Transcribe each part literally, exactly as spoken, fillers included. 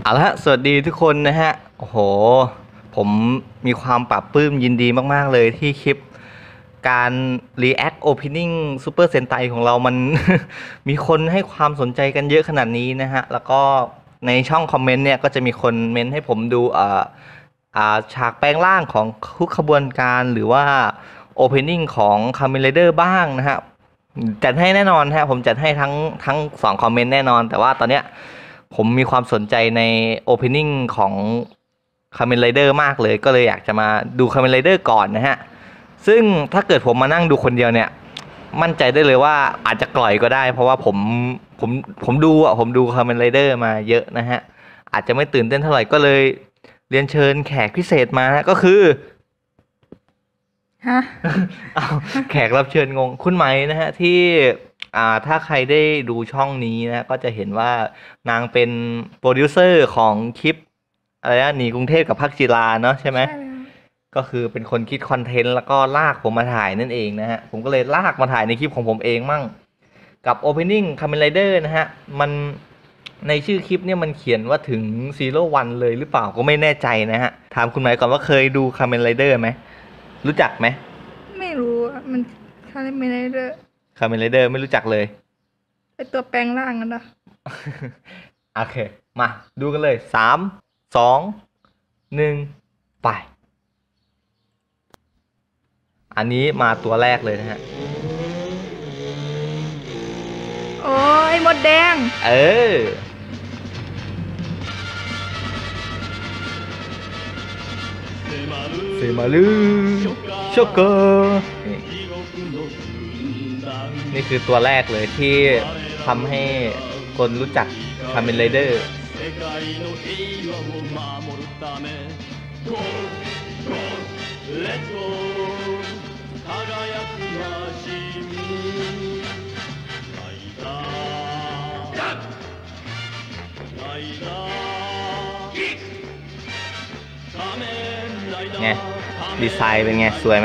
เอาละสวัสดีทุกคนนะฮะโอ้โหผมมีความปลาบปลื้มยินดีมากๆเลยที่คลิปการ React Opening Super Sentai ของเรามัน มีคนให้ความสนใจกันเยอะขนาดนี้นะฮะแล้วก็ในช่องคอมเมนต์เนี่ยก็จะมีคนเมนให้ผมดูอ่าอ่าฉากแปลงร่างของทุกขบวนการหรือว่า Opening ของ Kamen Rider บ้างนะฮะจัดให้แน่นอนฮะผมจัดให้ทั้งทั้งสองคอมเมนต์แน่นอนแต่ว่าตอนเนี้ยผมมีความสนใจใน Opening ของ Kamen Rider มากเลยก็เลยอยากจะมาดู Kamen Rider ก่อนนะฮะซึ่งถ้าเกิดผมมานั่งดูคนเดียวเนี่ยมั่นใจได้เลยว่าอาจจะกล่อยก็ได้เพราะว่าผมผมผมดูอ่ะผมดู Kamen Rider มาเยอะนะฮะอาจจะไม่ตื่นเต้นเท่าไหร่ก็เลยเรียนเชิญแขกพิเศษมาก็คือฮะเอาแขกรับเชิญงงคุณไหมนะฮะที่อ่าถ้าใครได้ดูช่องนี้นะก็จะเห็นว่านางเป็นโปรดิวเซอร์ของคลิปอะไรนะหนีกรุงเทพกับพักจิราเนาะใช่ไหมก็คือเป็นคนคิดคอนเทนต์แล้วก็ลากผมมาถ่ายนั่นเองนะฮะผมก็เลยลากมาถ่ายในคลิปของผมเองมั่งกับ Opening Kamen Rider นะฮะมันในชื่อคลิปเนี่ยมันเขียนว่าถึง Zero One เลยหรือเปล่าก็ไม่แน่ใจนะฮะถามคุณไหมก่อนว่าเคยดู Kamen Rider ไหมรู้จักไหมไม่รู้อ่ะมันคาเมนไรเดอร์คาเมนไรเดอร์ไม่รู้จักเลยไอตัวแปลงร่างกันนะโอเคมาดูกันเลยสามสองหนึ่งไปอันนี้มาตัวแรกเลยนะฮะโอ้ยมดแดงเออเซมาลูโชโกนี่นี่คือตัวแรกเลยที่ทำให้คนรู้จักคาเมนไรเดอร์ไงดีไซน์เป็นไงสวยไหม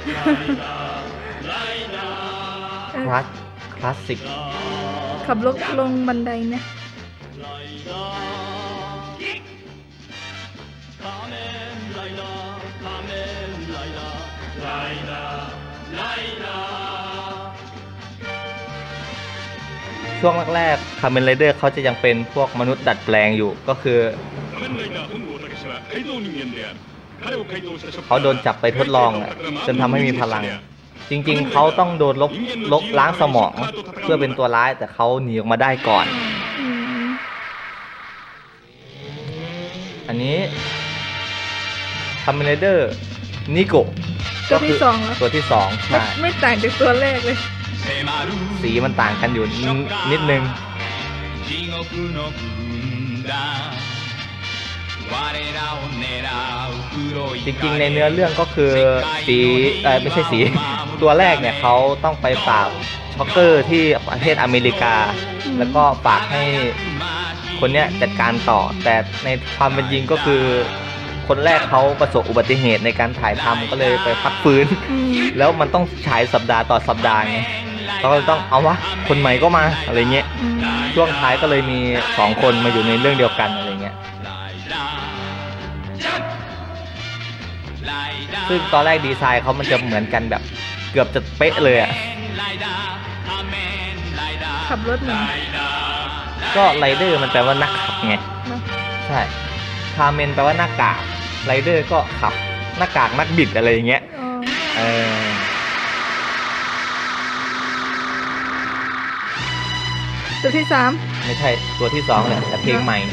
คลาสคลาสสิกขับรถลงบันไดเนี่ยช่วงแรกๆคาเมนไรเดอร์เขาจะยังเป็นพวกมนุษย์ดัดแปลงอยู่ก็คือเขาโดนจับไปทดลองจนทำให้มีพลังจริงๆเขาต้องโดนลบลบล้างสมองเพื่อเป็นตัวร้ายแต่เขาหนีออกมาได้ก่อนอันนี้คาเมนไรเดอร์นิโกะตัวที่สองตัวที่สองใช่ไม่ต่างจากตัวแรกเลยสีมันต่างกันอยู่นิดนึงจริงๆในเนื้อเรื่องก็คือสีเออไม่ใช่สีตัวแรกเนี่ยเขาต้องไปปราบช็อกเกอร์ที่ประเทศอเมริกาแล้วก็ฝากให้คนเนี้ยจัดการต่อแต่ในความเป็นจริงก็คือคนแรกเขาประสบอุบัติเหตุในการถ่ายทำก็เลยไปพักฟื้นแล้วมันต้องฉายสัปดาห์ต่อสัปดาห์ไงเขาก็ต้องเอาวะคนใหม่ก็มาอะไรเงี้ยช่วงท้ายก็เลยมีสองคนมาอยู่ในเรื่องเดียวกันอะไรเงี้ยซึ่งตอนแรกดีไซน์เขามันจะเหมือนกันแบบเกือบจะเป๊ะเลยอ่ะขับรถเหมือนก็ไรเดอร์มันแปลว่านักขับไงใช่คาเมนแปลว่าหน้ากากไรเดอร์ก็ขับหน้ากากนักบิดอะไรอย่างเงี้ยเออตัวที่สามไม่ใช่ตัวที่สองเนี่ยแต่เพลงใหม่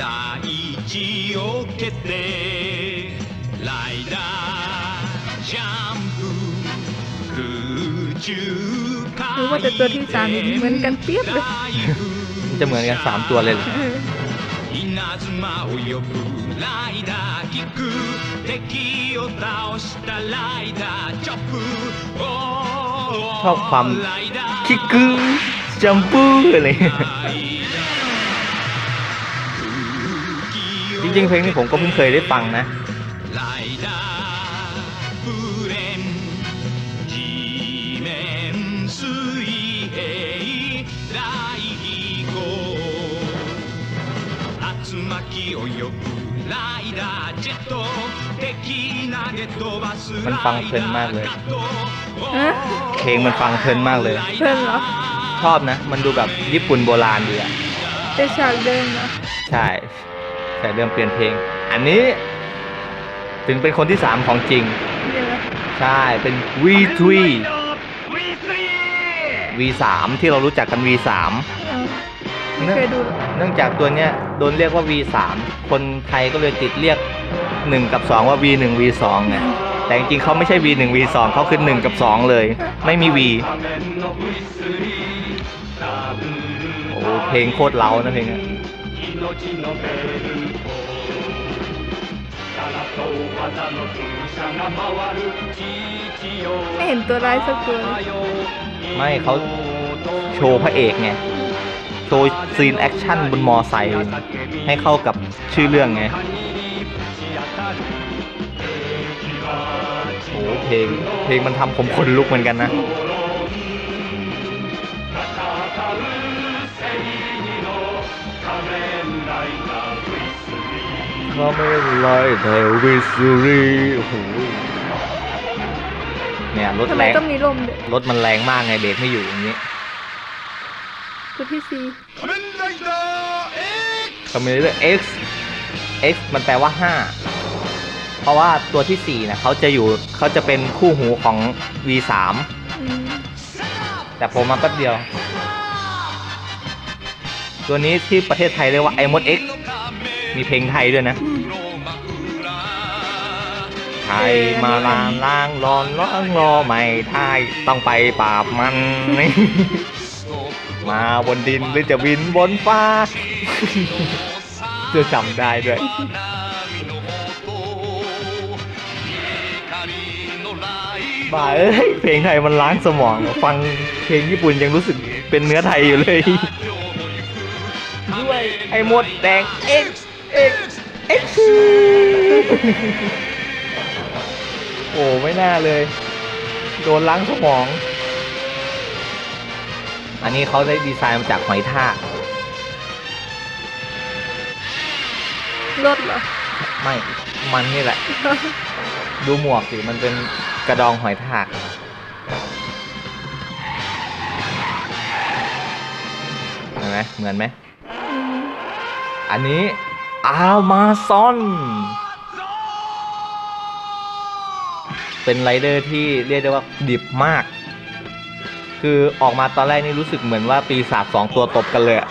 รู้ว่าแต่ตัวที่สามเหมือนกันเปียบเลยมันจะเหมือนกันสามตัวเลยชอบความคิกกือจัมปูอะไรจริงๆเพลงนี้ผมก็เพิ่งเคยได้ฟังนะมันฟังเพลินมากเลยฮะเพลงมันฟังเพลินมากเลยเพื่อนเหรอชอบนะ มันดูแบบญี่ปุ่นโบราณดีอะเป็นฉากเดิมเหรอใช่แต่เริ่มเปลี่ยนเพลง อันนี้ ถึงเป็นคนที่สามของจริงเดี๋ยวนะใช่ เป็น วี ทรี วี ทรี ที่เรารู้จักกัน วี ทรีเอาไม่เคยดูหรอกเนื่องจากตัวเนี้ยโดนเรียกว่า วี ทรี คนไทยก็เลยติดเรียกหนึ่งกับสองว่า วี หนึ่ง วี สอง ไง แต่จริงๆเขาไม่ใช่ วี หนึ่ง วี สอง เขาคือหนึ่งกับสองเลย ไม่มี V โอ้เพลงโคตรเล้านะเพลงนี้ไม่เห็นตัวร้ายสักตัวเลยไม่เขาโชว์พระเอกไง โชว์ซีนแอคชั่นบนมอไซค์ให้เข้ากับชื่อเรื่องไง โอ้เพลง เพลงมันทำผมขนลุกเหมือนกันนะ เขาไม่ไล่เทวิสุรีโอ้โหเนี่ยรถทำไมแรงต้องมีลมด้วยรถมันแรงมากไงเบรกไม่อยู่อย่างนี้ตัวที่สี่คอมเมดี้ X X มันแปลว่าห้าเพราะว่าตัวที่สี่นะเขาจะอยู่เขาจะเป็นคู่หูของ วี ทรีอืมแต่ผมมาแป๊บเดียว ตัวนี้ที่ประเทศไทยเรียกว่าไอมด X มีเพลงไทยด้วยนะ ไทยมาลางล้างรอนร้องรอไม่ไทยต้องไปปราบมัน มาบนดินหรือจะบินบนฟ้า จะจำได้ด้วย บ่าเอ้ยเพลงไทยมันล้างสมองฟังเพลงญี่ปุ่นยังรู้สึกเป็นเนื้อไทยอยู่เลย ด้วยไอ้มดแดง X X X โอ้ไม่น่าเลย โดนล้างสมอง อันนี้เขาได้ดีไซน์มาจากหอยทากรถเหรอไม่ มันนี่แหละ ดูหมวกสิ มันเป็นกระดองหอยทาก เห็นไหมเหมือนไหมอืมอันนี้อามาซอนเป็นไรเดอร์ที่เรียกได้ว่าดิบมาก คือออกมาตอนแรกนี่รู้สึกเหมือนว่าปีศาจสองตัวตบกันเลยอะ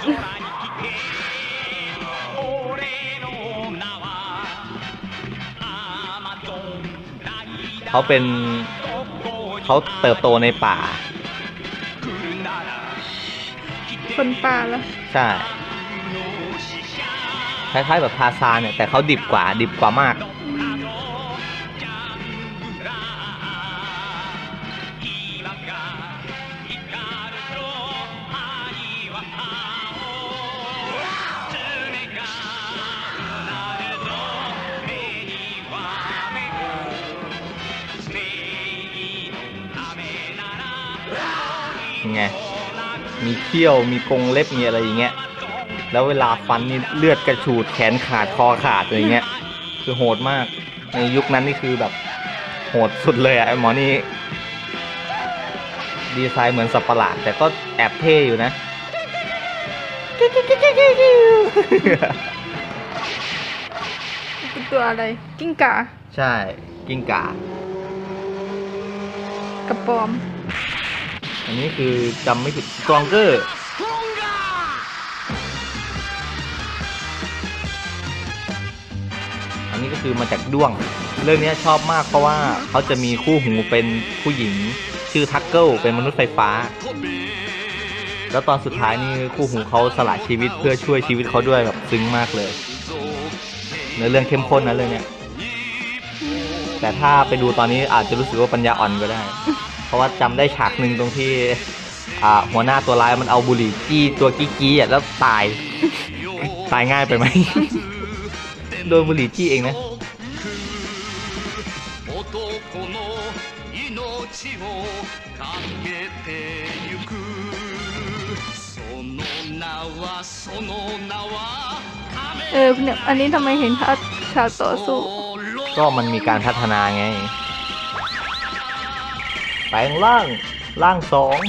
เขาเป็นเขาเติบโตในป่าคนป่าเหรอใช่ คล้ายๆแบบทาซานเนี่ย แต่เขาดิบกว่าดิบกว่ามาก ไง มีเขี้ยว มีกรงเล็บ มีอะไรอย่างเงี้ย แล้วเวลาฟันนี่เลือดกระฉูดแขนขาดคอขาดอะไรเงี้ย คือโหดมาก ในยุคนั้นนี่คือแบบโหดสุดเลยอะไอหมอนี่ดีไซน์เหมือนสัตว์ประหลาด แต่ก็แอบเท่อยู่นะเป็นตัวอะไร กิ้งก่าใช่กิ้งก่ากระปอมอันนี้คือจำไม่ผิด Stronger อันนี้ก็คือมาจากด้วง เรื่องนี้ชอบมากเพราะว่าเขาจะมีคู่หูเป็นผู้หญิงชื่อทักเกิลเป็นมนุษย์ไฟฟ้า แล้วตอนสุดท้ายนี่คู่หูเขาสละชีวิตเพื่อช่วยชีวิตเขาด้วยแบบซึ้งมากเลยเนื้อเรื่องเข้มข้นนะเรื่องเนี้ยแต่ถ้าไปดูตอนนี้อาจจะรู้สึกว่าปัญญาอ่อนก็ได้ เพราะว่าจำได้ฉากหนึ่งตรงที่อ่าหัวหน้าตัวร้ายมันเอาบุหรี่จี้ตัวกี้กี้อ่ะแล้วตาย ตายง่ายไปไหม โดนบุหรี่จี้เองนะその名はその名は仮面เออเนี่ยอันนี้ทำไมเห็นฉากฉากต่อสู้ก็มันมีการพัฒนาไงแปลงร่างร่างสอง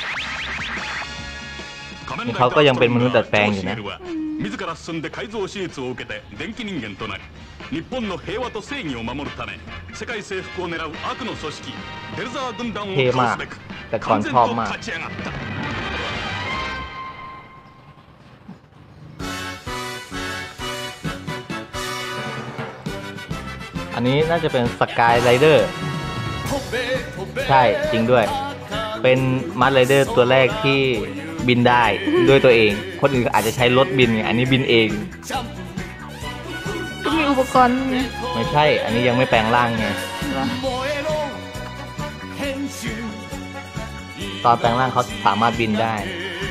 เขาก็ยังเป็นมนุษย์ดัดแปลงอยู่นะ自ら進んで改造手術を受けて電気人間となり日本の平和と正義を守るため世界征服を狙う悪の組織ベルザー軍団を倒すべく完全と立ち上がったอันนี้น่าจะเป็นสกายไรเดอร์ใช่จริงด้วยเป็นมาร์ไรเดอร์ตัวแรกที่บินได้ด้วยตัวเองคนอื่นอาจจะใช้รถบินไงอันนี้บินเองก็มีอุปกรณ์ไงไม่ใช่อันนี้ยังไม่แปลงร่างไงตอนแปลงร่างเขาสามารถบินได้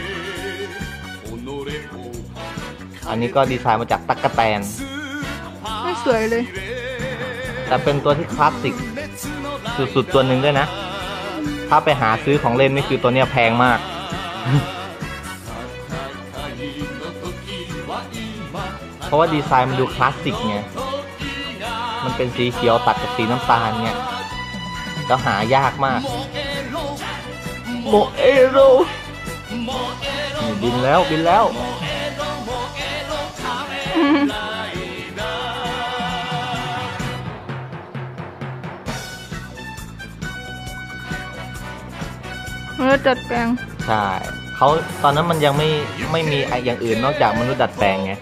อันนี้ก็ดีไซน์มาจากตั๊กแตนไม่สวยเลยแต่เป็นตัวที่คลาสสิกสุดๆตัวหนึ่งด้วยนะถ้าไปหาซื้อของเล่นนี่คือตัวเนี้ยแพงมากเพราะว่าดีไซน์มันดูคลาสสิกไงมันเป็นสีเขียวตัดกับสีน้ำตาลเนี่ยแล้วหายากมากโมเอโรบินแล้วบินแล้วมนุษย์ดัดแปลงใช่เขาตอนนั้นมันยังไม่ไม่มีอย่างอื่นนอกจากมนุษย์ดัดแปลงไง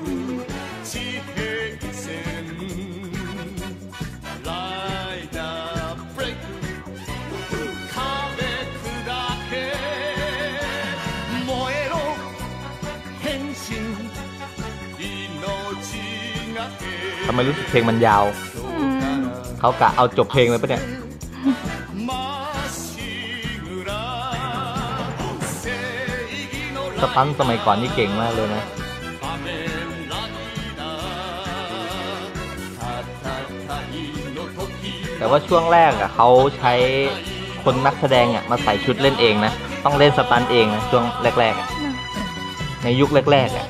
ทำไมรู้สึกเพลงมันยาวเขากะเอาจบเพลงเลยปะเนี่ยสตันสมัยก่อนนี่เก่งมากเลยนะแต่ว่าช่วงแรกอ่ะเขาใช้คนนักแสดงอ่ะมาใส่ชุดเล่นเองนะต้องเล่นสตันเองนะช่วงแรกๆอ่ะในยุคแรกๆอ่ะ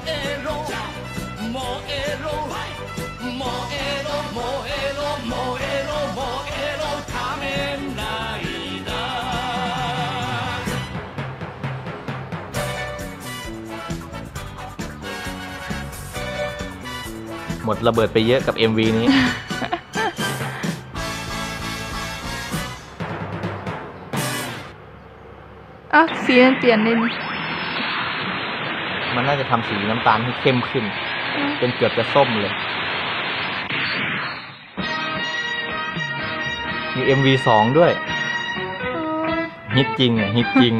หมดระเบิดไปเยอะกับ เอ็ม วี นี้อ่ะสีมันเปลี่ยนเลยมันน่าจะทำสีน้ำตาลให้เข้มขึ้นเป็นเกือบจะส้มเลยมี เอ็ม วี สองด้วยฮิตจริงอ่ะฮิตจริง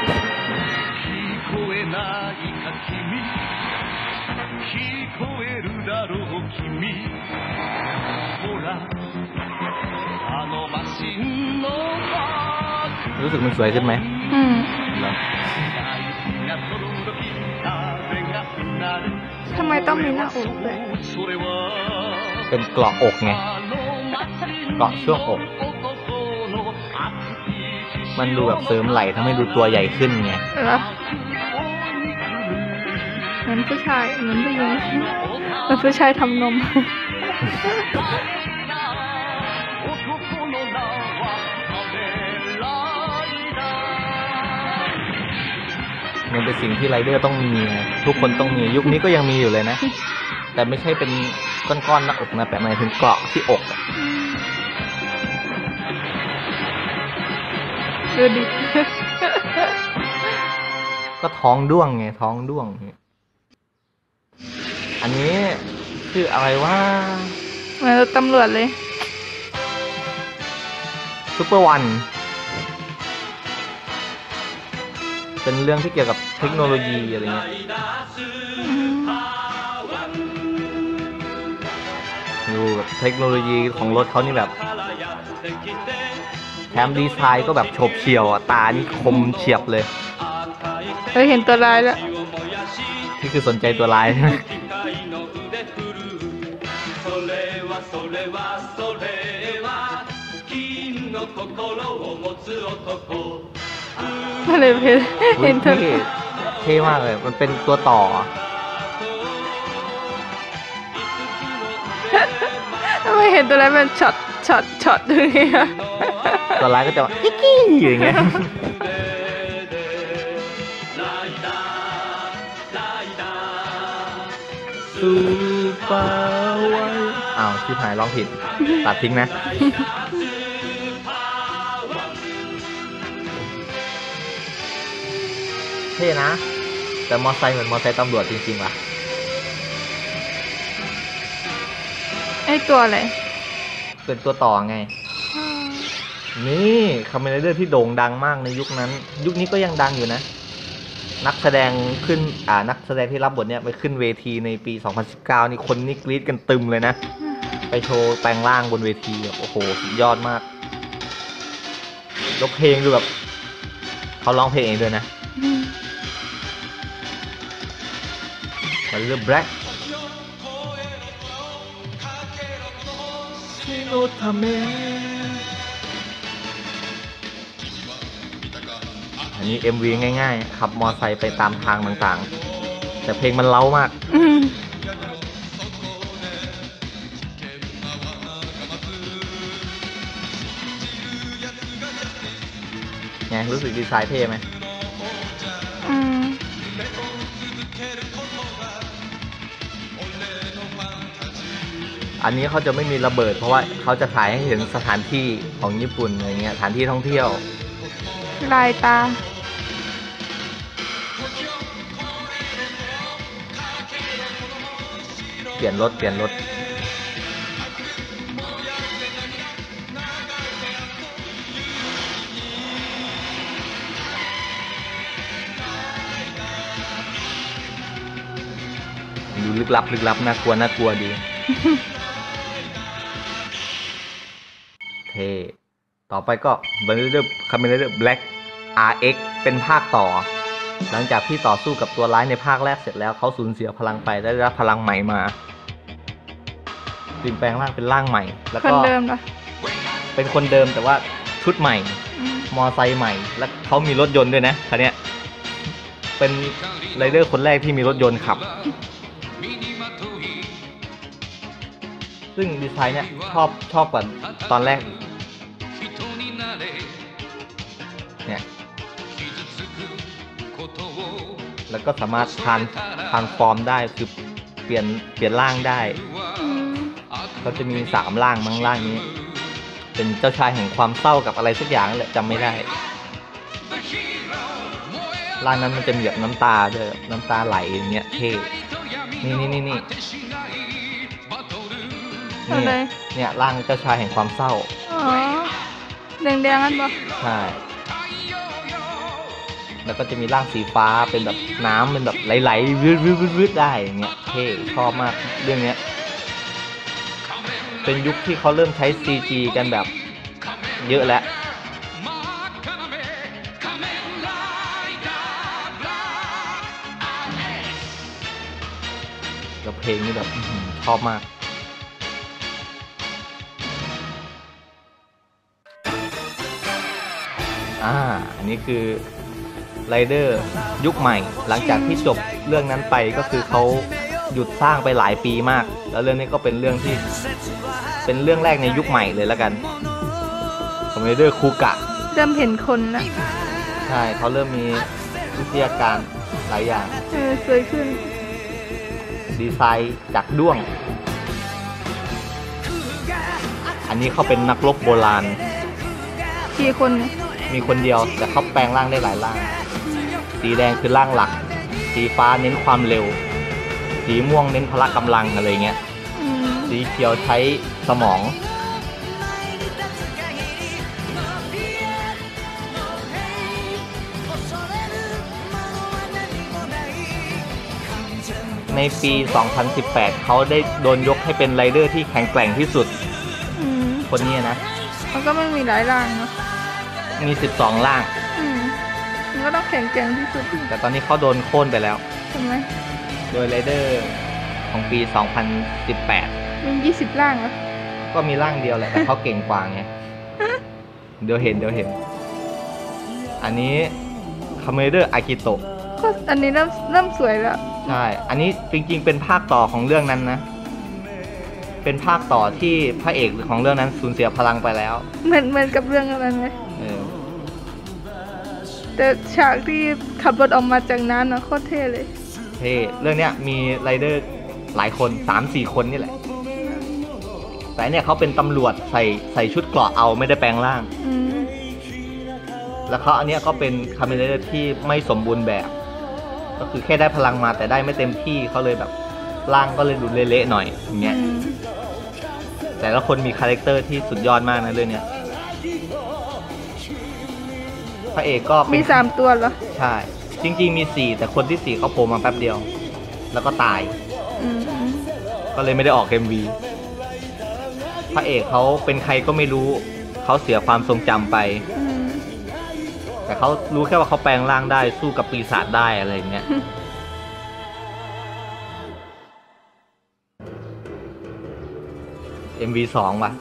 รู้สึกมันสวยขึ้นไหมอืมทำไมต้องมีหน้าอกด้วยเป็นเกราะอกไงเกราะช่วงอกมันดูแบบเสริมไหล่ทำให้ดูตัวใหญ่ขึ้นไงเหมือนผู้ชายเหมือนผู้หญิงเหมือนผู้ชายทำนมมันเป็นสิ่งที่ไรเดอร์ต้องมีทุกคนต้องมียุคนี้ก็ยังมีอยู่เลยนะแต่ไม่ใช่เป็นก้อนๆหน้าอกนะแต่หมายถึงเกราะที่อกดูดิก็ท้องด้วงไงท้องด้วงอันนี้คืออะไรวะเหมือนตำรวจเลยซุปเปอร์วันเป็นเรื่องที่เกี่ยวกับเทคโนโลยีอะไรเงี้ยดูแบบเทคโนโลยีของรถเขานี่แบบแถมดีไซน์ก็แบบโฉบเฉี่ยวตานี่คมเฉียบเลยเฮ้ยเห็นตัวลายแล้วที่คือสนใจตัวลายใช่ไหมอะไรเพลเห็นเท่เท่มากเลยมันเป็นตัวต่อไม่เห็นตัวนั้นมันช็อตช็อตช็อตอย่างเงี้ยตัวร้ายก็จะว่าอิกกี้อย่างเงี้ยซูเปอร์ไวอ้าวชิบหายร้องผิดตัดทิ้งนะเท่นะแต่มอไซค์เหมือนมอไซค์ตำรวจจริงๆว่ะไอตัวอะไรเป็นตัวต่อไงนี่คาเมนไรเดอร์ที่โด่งดังมากในยุคนั้นยุคนี้ก็ยังดังอยู่นะนักแสดงขึ้นอ่านักแสดงที่รับบทเนี้ยไปขึ้นเวทีในปีสองพันสิบเก้านี่คนนี่กรี๊ดกันตึมเลยนะไปโชว์แปลงร่างบนเวทีแบบโอ้โหสุดยอดมากยกเพลงดูแบบเขาร้องเพลงเองด้วยนะมันเรื่อง Black อันนี้ เอ็ม วี ง่ายๆขับมอไซค์ไปตามทางต่างๆแต่เพลงมันเล้ามากไงรู้สึกดีไซน์เท่ไหมอืมอันนี้เขาจะไม่มีระเบิดเพราะว่าเขาจะถ่ายให้เห็นสถานที่ของญี่ปุ่นอะไรเงี้ยสถานที่ท่องเที่ยวลายตาเปลี่ยนรถเปลี่ยนรถดูลึกลับลึกลับน่ากลัวน่ากลัวดี เท่ต่อไปก็บันเดอร์คาเมนเดอร์แบล็ก อาร์ เอ็กซ์ เป็นภาคต่อหลังจากที่ต่อสู้กับตัวร้ายในภาคแรกเสร็จแล้วเขาสูญเสียพลังไปได้รับพลังใหม่มาเปลี่ยนแปลงร่างเป็นร่างใหม่แล้วก็คนเดิมเหรอเป็นคนเดิมแต่ว่าชุดใหม่มอไซค์ใหม่แล้วเขามีรถยนต์ด้วยนะคันเนี้ยเป็นไรเดอร์คนแรกที่มีรถยนต์ขับซึ่งดีไซน์เนี่ยชอบชอบกว่าตอนแรกเนี่ยแล้วก็สามารถทานทานฟอร์มได้คือเปลี่ยนเปลี่ยนร่างได้เขาจะมีสามร่างมั้งร่างนี้เป็นเจ้าชายแห่งความเศร้ากับอะไรสักอย่างแหละจำไม่ได้ร่างนั้นมันจะมีแบบน้ำตาด้วยน้ำตาไหลอย่างเงี้ยเท่นี่นี่นี่นี่เนี่ยเนี่ยร่างเจ้าชายแห่งความเศร้าอ๋อแดงๆนั่นปะใช่แล้วก็จะมีร่างสีฟ้าเป็นแบบน้ำเป็นแบบไหลๆวืดๆได้อย่างเงี้ยเท่ชอบมากเรื่องเนี้ยเป็นยุคที่เขาเริ่มใช้ ซี จี กันแบบเยอะแล้วแล้วเพลงนี่แบบชอบมากอ่าอันนี้คือไรเดอร์ยุคใหม่หลังจากที่จบเรื่องนั้นไปก็คือเขาหยุดสร้างไปหลายปีมากแล้วเรื่องนี้ก็เป็นเรื่องที่เป็นเรื่องแรกในยุคใหม่เลยแล้วกันของไรเดอร์คูกะเริ่มเห็นคนแล้วใช่เขาเริ่มมีวิทยาการหลายอย่างเออสวยขึ้นดีไซน์จากด้วงอันนี้เขาเป็นนักรบโบราณกี่คนมีคนเดียวแต่เขาแปลงร่างได้หลายร่างสีแดงคือร่างหลักสีฟ้าเน้นความเร็วสีม่วงเน้นพละกำลังอะไรเงี้ยสีเขียวใช้สมองในปีสองพันสิบแปดเขาได้โดนยกให้เป็นไรเดอร์ที่แข็งแกร่งที่สุดคนนี้นะมันก็ไม่มีหลายร่างเนาะมีสิบสองร่างอืมมันก็ต้องแข็งแกร่งที่สุดแต่ตอนนี้เขาโดนโค่นไปแล้วใช่ไหมโดยไรเดอร์ของปีสองพันสิบแปดมียี่สิบร่างเหรอก็มีร่างเดียวแหละแต่เขาเก่งกว่าไงเดี๋ยวเห็นเดี๋ยวเห็นอันนี้คาเมเดอร์อากิโตะก็อันนี้เริ่มเริ่มสวยแล้วใช่อันนี้จริงๆเป็นภาคต่อของเรื่องนั้นนะเป็นภาคต่อที่พระเอกของเรื่องนั้นสูญเสียพลังไปแล้วเหมือนเหมือนกับเรื่องอะไรไหมเออแต่ฉากที่ขับรถออกมาจากน้ำนะโคตรเท่เลยเท่เรื่องเนี้ยมีไรเดอร์หลายคน สามสี่ คนนี่แหละ แต่เนี่ยเขาเป็นตำรวจใส่ใส่ชุดเกราะเอาไม่ได้แปลงร่างอืมแล้วเขาอันเนี้ยก็เป็นคาเมนไรเดอร์ที่ไม่สมบูรณ์แบบ ก็คือแค่ได้พลังมาแต่ได้ไม่เต็มที่เขาเลยแบบร่างก็เลยดูเละๆหน่อยอย่างเงี้ยอืมแต่ละคนมีคาแรคเตอร์ที่สุดยอดมากนะเรื่องเนี้ยพระเอกก็เป็นมีสามตัวเหรอใช่ จริงๆมีสี่แต่คนที่สี่เขาโผล่มาแป๊บเดียว แล้วก็ตายอืมก็เลยไม่ได้ออก เอ็ม วี พระเอกเขาเป็นใครก็ไม่รู้เขาเสียความทรงจำไปอืมแต่เขารู้แค่ว่าเขาแปลงร่างได้สู้กับปีศาจได้อะไรอย่างเงี้ย เอ็ม วี สองว่ะ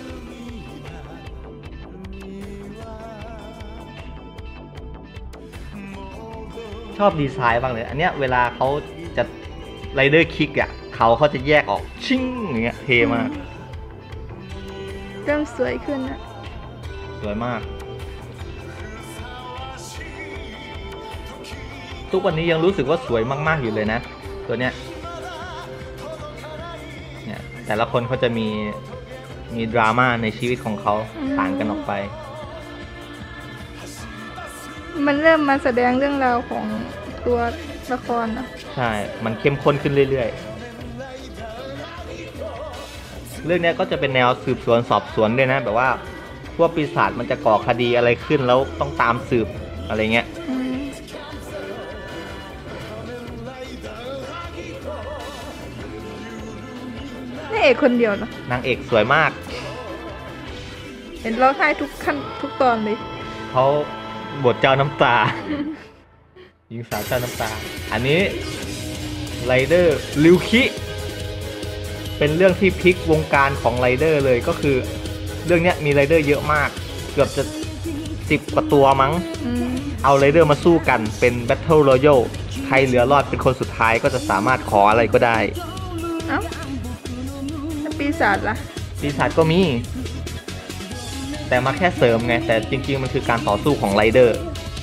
ชอบดีไซน์บ้างเลย อันเนี้ยเวลาเขาจะไรเดอร์คิกอ่ะเขาเขาจะแยกออกชิ่งอย่างเงี้ยเท่มากเริ่มสวยขึ้นนะสวยมาก ทุกวันนี้ยังรู้สึกว่าสวยมากๆอยู่เลยนะ ตัวเนี้ยเนี่ยแต่ละคนเขาจะมีมีดราม่าในชีวิตของเขาต่างกันออกไปมันเริ่มมาแสดงเรื่องราวของตัวละครนะใช่ มันเข้มข้นขึ้นเรื่อยๆ เรื่องเนี้ยก็จะเป็นแนวสืบสวนสอบสวนด้วยนะ แบบว่าพวกปีศาจมันจะก่อคดีอะไรขึ้นแล้วต้องตามสืบอะไรเงี้ยอืมนี่เอกคนเดียวเหรอนางเอกสวยมากเห็นร้องไห้ทุกขั้นทุกตอนเลยเขาบทเจ้าน้ำตา หญิงสาวเจ้าน้ำตา อันนี้ไรเดอร์ริวคิ เป็นเรื่องที่พลิกวงการของไรเดอร์เลยก็คือ เรื่องเนี้ยมีไรเดอร์เยอะมาก เกือบจะสิบกว่าตัวมั้งอืมเอาไรเดอร์มาสู้กันเป็น Battle Royale ใครเหลือรอดเป็นคนสุดท้ายก็จะสามารถขออะไรก็ได้เอ้าแล้วปีศาจล่ะปีศาจก็มี แต่มาแค่เสริมไง แต่จริงๆมันคือการต่อสู้ของไรเดอร์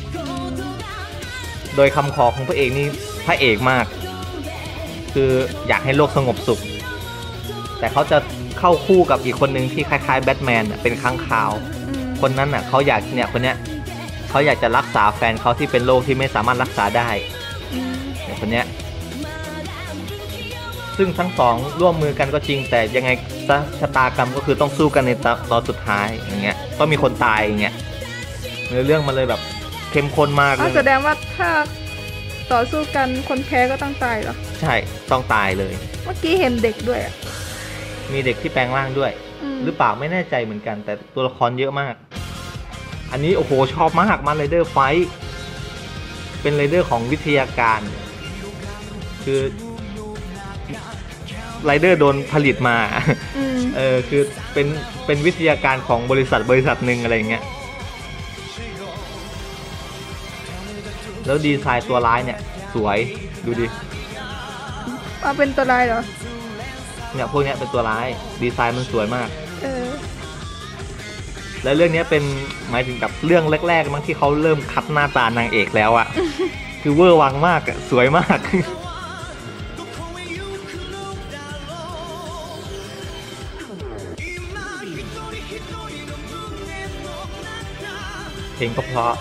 โดยคำขอของพระเอกนี่พระเอกมาก คืออยากให้โลกสงบสุข แต่เขาจะเข้าคู่กับอีกคนหนึ่งที่คล้ายๆแบทแมนเป็นค้างคาวอืมคนนั้นน่ะเขาอยากเนี่ยคนเนี้ยเขาอยากจะรักษาแฟนเขาที่เป็นโรคที่ไม่สามารถรักษาได้อืมเนี่ยคนเนี้ยซึ่งทั้งสองร่วมมือกันก็จริง แต่ยังไงชะตากรรมก็คือต้องสู้กันในตอนสุดท้ายอย่างเงี้ยก็มีคนตายอย่างเงี้ยเนื้อเรื่องมันเลยแบบเข้มข้นมากเลอ้าวย แสดงว่าถ้าต่อสู้กันคนแพ้ก็ต้องตายเหรอใช่ต้องตายเลยเมื่อกี้เห็นเด็กด้วยอ่ะมีเด็กที่แปลงร่างด้วยอืมหรือเปล่าไม่แน่ใจเหมือนกัน แต่ตัวละครเยอะมาก อันนี้โอ้โหชอบมากมาไรเดอร์ไฟท์เป็นไรเดอร์ของวิทยาการ คือไรเดอร์โดนผลิตมาอืมเออคือเป็นเป็นวิทยาการของบริษัทบริษัทหนึ่งอะไรอย่างเงี้ย แล้วดีไซน์ตัวร้ายเนี่ยสวยดูดิเอาเป็นตัวลายเหรอเนี่ยพวกเนี้ยเป็นตัวร้ายดีไซน์มันสวยมากเออแล้วเรื่องนี้เป็นหมายถึงกับเรื่องแรกๆมั้งที่เขาเริ่มคัดหน้าตานางเอกแล้วอะ คือเวอร์วังมากอะสวยมาก เพลงก็เพราะ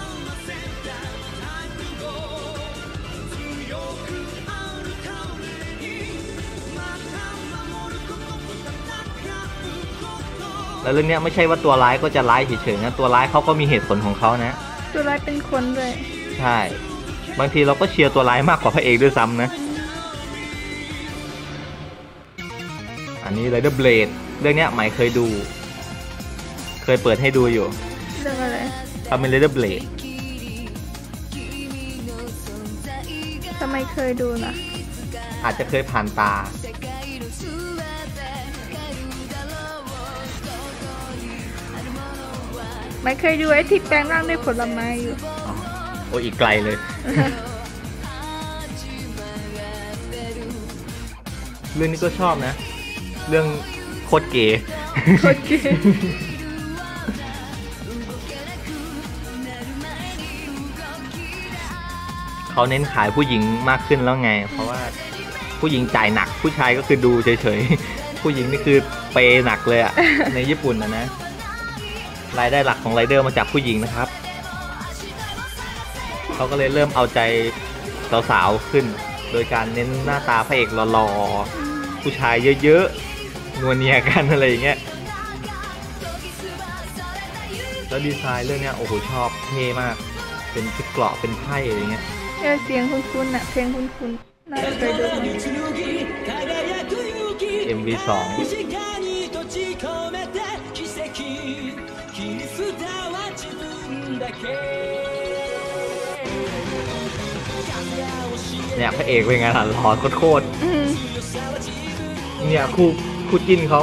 แล้วเรื่องเนี้ยไม่ใช่ว่าตัวร้ายก็จะร้ายเฉยๆนะตัวร้ายเขาก็มีเหตุผลของเขานะตัวลายเป็นคนด้วยใช่ บางทีเราก็เชียร์ตัวร้ายมากกว่าพระเอกด้วยซ้ำนะ อันนี้ Rider Blade เรื่องเนี้ยใหม่เคยดู เคยเปิดให้ดูอยู่เรื่องอะไรทำเป็น Rider Blade ทำไมเคยดูนะอาจจะเคยผ่านตาไม่เคยดูไอ้ที่แปลงร่างด้วยผลไม้อยู่อ๋อโอ้อีกไกลเลย เรื่องนี้ก็ชอบนะเรื่องโคตรเก๋โคตรเก๋เขาเน้นขายผู้หญิงมากขึ้นแล้วไง เพราะว่าผู้หญิงจ่ายหนักผู้ชายก็คือดูเฉยๆ ผู้หญิงนี่คือเปย์หนักเลยอะ ในญี่ปุ่นนะนะรายได้หลักของไรเดอร์มาจากผู้หญิงนะครับเขาก็เลยเริ่มเอาใจสาวๆขึ้น โดยการเน้นหน้าตาพระเอกหล่อๆผู้ชายเยอะๆนวลเนียกันอะไรอย่างเงี้ยแล้วดีไซน์เรื่องเนี้ยโอ้โหชอบเท่มากเป็นชุดเกราะเป็นไพ่อะไรเงี้ยเออเสียงคุ้นๆน่ะเพลงคุ้นๆน่าจะเคยดูมาเอ็ม วี สองเนี่ยพระเอกเป็นไงล่ะหล่อโคตรอืมๆเนี่ยคู่คู่จิ้นเขา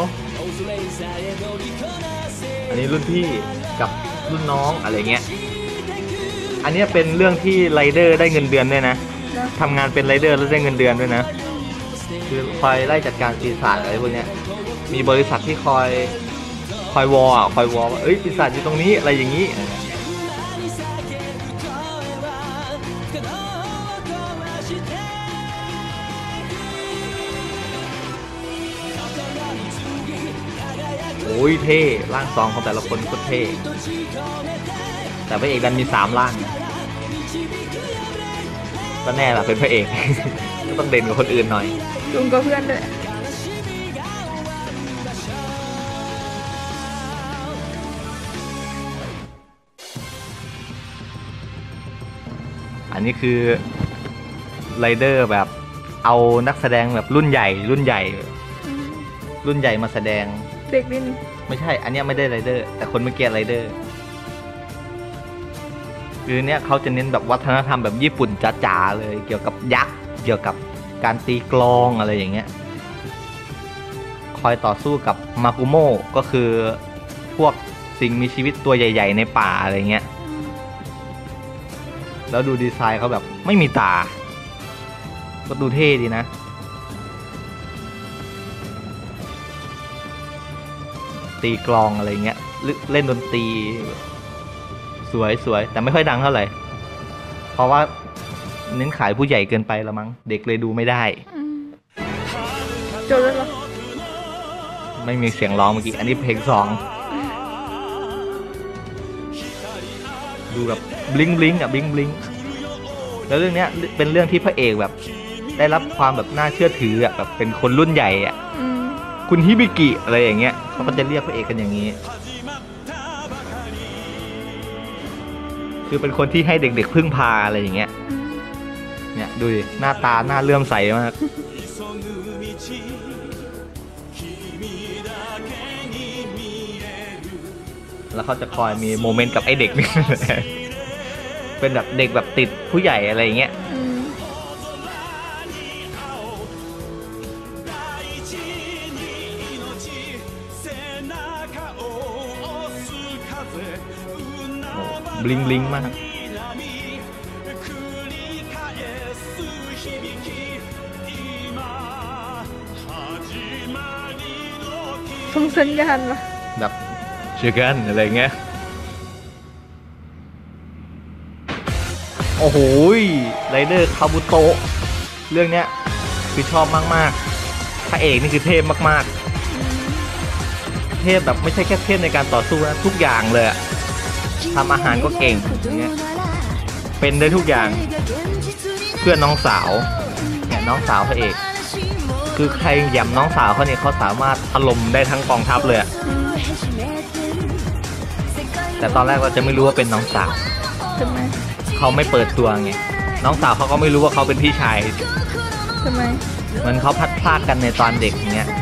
อันนี้รุ่นพี่กับรุ่นน้องอะไรเงี้ยอันนี้เป็นเรื่องที่ไรเดอร์ได้เงินเดือนด้วยนะแล้วทำงานเป็นไรเดอร์แล้วได้เงินเดือนด้วยนะคือคอยไล่จัดการปีศาจอะไรพวกเนี้ยมีบริษัทที่คอยคอยวอลอ่ะคอยวอลว่าเอ้ยปีศาจอยู่ตรงนี้อะไรอย่างนี้โอ้ยเท่ร่างซองของแต่ละคนก็เท่แต่พระเอกดันมีสามร่างก็แน่ล่ะเป็นพระเอก ก็ต้องเด่นกว่าคนอื่นหน่อยลุงกับเพื่อนด้วยอันนี้คือไรเดอร์แบบเอานักแสดงแบบรุ่นใหญ่รุ่นใหญ่อืมรุ่นใหญ่มาแสดงเด็กดินไม่ใช่อันเนี้ยไม่ได้ไรเดอร์แต่คนเมื่อกี้ไรเดอร์คือเนี้ยเขาจะเน้นแบบวัฒนธรรมแบบญี่ปุ่นจ๋าๆเลยเกี่ยวกับยักษ์เกี่ยวกับการตีกลองอะไรอย่างเงี้ยคอยต่อสู้กับมากุโมะก็คือพวกสิ่งมีชีวิตตัวใหญ่ๆในป่าอะไรเงี้ยแล้วดูดีไซน์เขาแบบไม่มีตาก็ดูเท่ดีนะตีกลองอะไรเงี้ยเล่นดนตรีสวยสวยแต่ไม่ค่อยดังเท่าไหร่เพราะว่าเน้นขายผู้ใหญ่เกินไปละมั้งเด็กเลยดูไม่ได้อืมจบแล้วเหรอไม่มีเสียงร้องเมื่อกี้อันนี้เพลงสองดูแบบบลิงบลิงอ่ะบลิงบลิงแล้วเรื่องเนี้ยเป็นเรื่องที่พระเอกแบบได้รับความแบบน่าเชื่อถืออ่ะแบบเป็นคนรุ่นใหญ่อ่ะอืมคุณฮิบิกิอะไรอย่างเงี้ยเขาก็จะเรียกพระเอกกันอย่างนี้คือเป็นคนที่ให้เด็กๆพึ่งพาอะไรอย่างเงี้ยอืมเนี่ยดูดิหน้าตาหน้าเลื่อมใสมากแล้วเขาจะคอยมีโมเมนต์กับไอ้เด็กนี่ เป็นแบบเด็กแบบติดผู้ใหญ่อะไรอย่างเงี้ยอืมบลิงบลิงมากส่งสัญญาณวะแบบเชื่อกันอะไรเงี้ยโอ้โหไรเดอร์คาบุโตะเรื่องเนี้ยคือชอบมากๆพระเอกนี่คือเทพมากๆเทพแบบไม่ใช่แค่เทพในการต่อสู้นะทุกอย่างเลยอะทำอาหารก็เก่งอย่างเงี้ยเป็นได้ทุกอย่างเพื่อนน้องสาวเนี่ยน้องสาวพระเอกคือใครแย่มน้องสาวเขาเนี่ยเขาสามารถถล่มได้ทั้งกองทัพเลยอะแต่ตอนแรกเราจะไม่รู้ว่าเป็นน้องสาวทำไมเขาไม่เปิดตัวไงน้องสาวเขาก็ไม่รู้ว่าเขาเป็นพี่ชายทำไมเหมือนเขาพลัดพรากกันในตอนเด็กอย่างเงี้ย